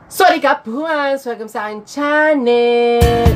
Sorry ka puhan! Welcome sa aking channel!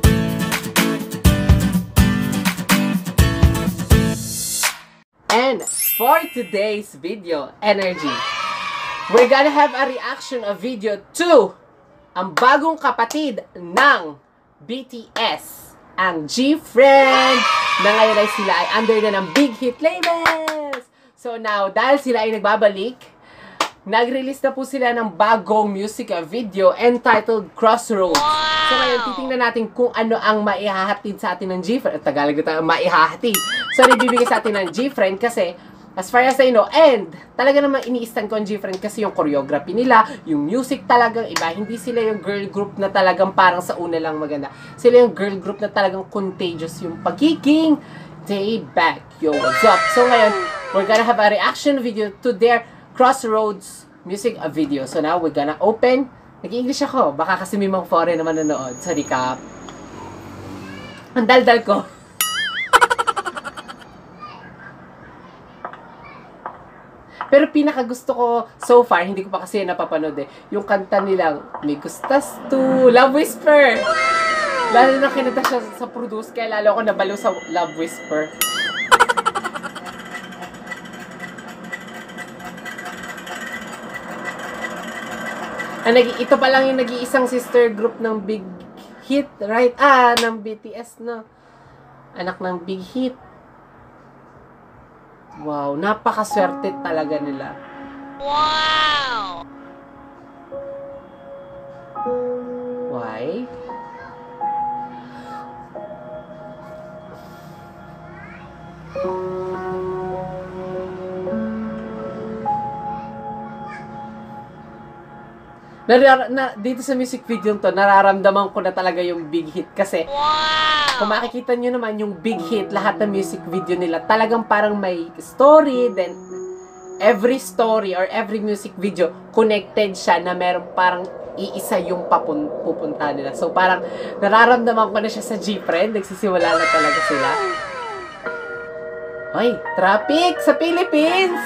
And for today's video, energy, we're gonna have a reaction of video to ang bagong kapatid ng BTS, ang GFRIEND, na ngayon ay sila ay under na ng big hit labels. So now, dahil sila ay nagbabalik, nag-release na po sila ng bagong music video entitled Crossroads. So ngayon, titingnan natin kung ano ang maihahatid sa atin ng GFRIEND. Tagalog tayo, maihahatid. So, ibibigay sa atin ng GFRIEND kasi, as far as I know, and talaga naman iniistan ko ang GFRIEND kasi yung choreography nila, yung music talagang iba. Hindi sila yung girl group na talagang parang sa una lang maganda. Sila yung girl group na talagang contagious yung pagiging day back. Yo, what's up? So ngayon, we're gonna have a reaction video to their Crossroads music video. So now, we're gonna open. Nag-English ako. Baka kasi may mga foreign naman nanood. Sa recap. Ang daldal ko. Pero pinaka gusto ko so far, hindi ko pa kasi napapanood eh, yung kanta nilang May Gustas To, Love Whisper. Lalo na kinanta siya sa produce, kaya lalo ako nabalo sa Love Whisper. Ito pa lang yung nag-iisang sister group ng Big Hit, right? Ng BTS, no? Anak ng Big Hit. Wow, napakaswerte talaga nila. Wow! Why? Dito sa music video to, nararamdaman ko na talaga yung big hit kasi kung makikita nyo naman yung big hit, lahat ng music video nila talagang parang may story, then every story or every music video connected siya na meron parang iisa yung pupunta nila. So parang nararamdaman ko na siya sa GFRIEND, nagsisimula na talaga sila. Hoy, traffic sa Philippines!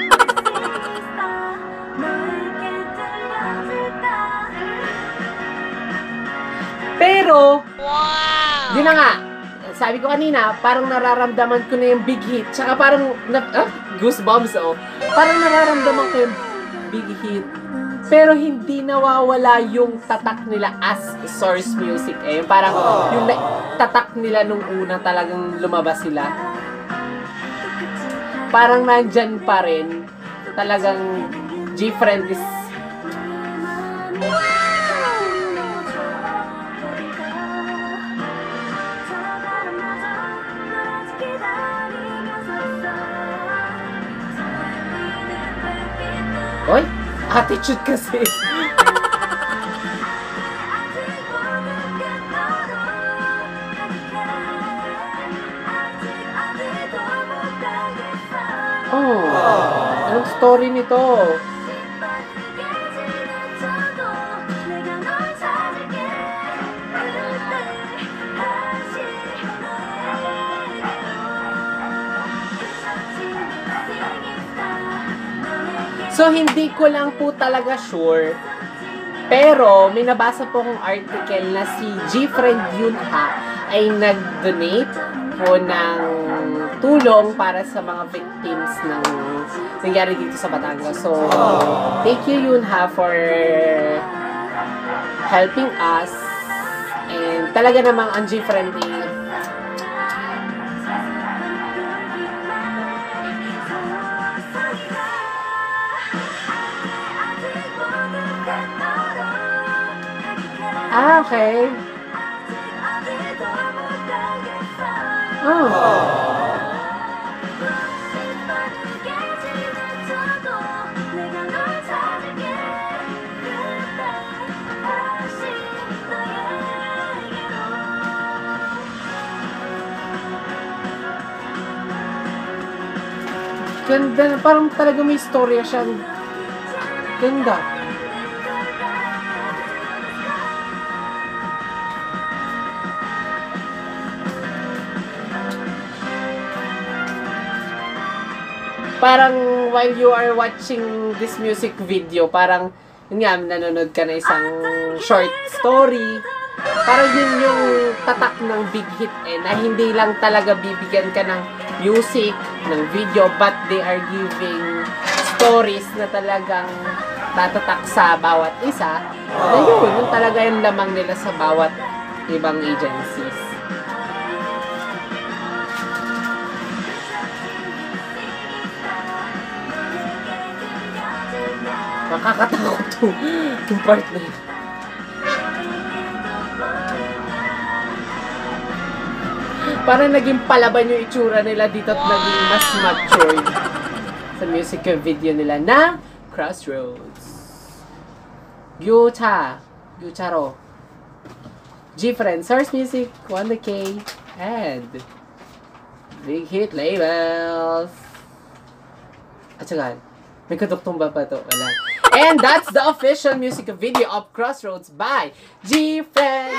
Pero, yun na nga, sabi ko kanina, parang nararamdaman ko na yung big hit. Tsaka parang, goosebumps oh. Parang nararamdaman ko yung big hit. Pero hindi nawawala yung tatak nila as source music eh. Parang yung tatak nila nung una talagang lumabas sila. Parang nandyan pa rin. Talagang GFRIEND is... Oy, attitude kasi. Anong story nito? So, hindi ko lang po talaga sure. Pero, may nabasa po akong article na si GFRIEND Yunha ay nag-donate po ng tulong para sa mga victims ng nangyari dito sa Batangas. So, thank you Yunha for helping us. And talaga namang ang GFRIEND okay. Ganda, parang talaga may storya siya. Ganda. Parang while you are watching this music video, parang yun nga, nanonood ka na isang short story. Parang yun yung tatak ng big hit na hindi lang talaga bibigyan ka ng music, ng video, but they are giving stories na talagang tatatak sa bawat isa. Na yun talaga yung lamang nila sa bawat ibang agencies. Nakakatakot yung part na yun. Parang naging palaban yung itsura nila dito at naging mas matured sa music video nila na Crossroads. Gyutaro. GFRIEND, Source Music, 1K, and Big Hit Labels. At saka, may kaduktong ba pa to? Wala. And that's the official music video of Crossroads by GFRIEND.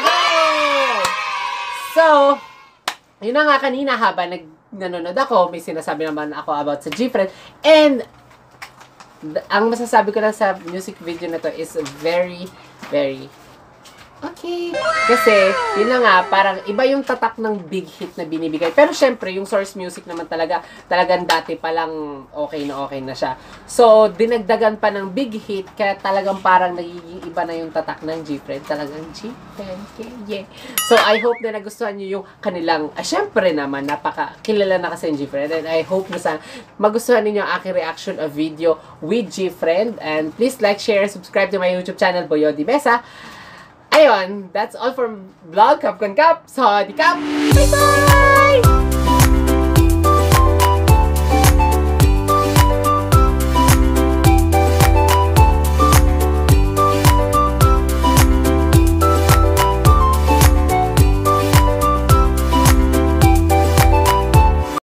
So, yun na nga kanina habang nanonood ako, may sinasabi naman ako about sa GFRIEND. And, ang masasabi ko lang sa music video na to is very, very okay. Kasi, yun na nga, parang iba yung tatak ng big hit na binibigay. Pero syempre, yung source music naman talagang dati pa lang okay na siya. So, dinagdagan pa ng big hit, kaya talagang parang nagiging iba na yung tatak ng GFRIEND. Talagang GFRIEND, yeah. So, I hope na nagustuhan nyo yung kanilang, syempre naman, napaka-kilala na kasi yung GFRIEND. And I hope na magustuhan ninyo ang aking reaction of video with GFRIEND. And please like, share, subscribe to my YouTube channel, Boyo Di Besa. Ayun, that's all from Vlog Kap Kon Kap. So, di kap! Bye-bye!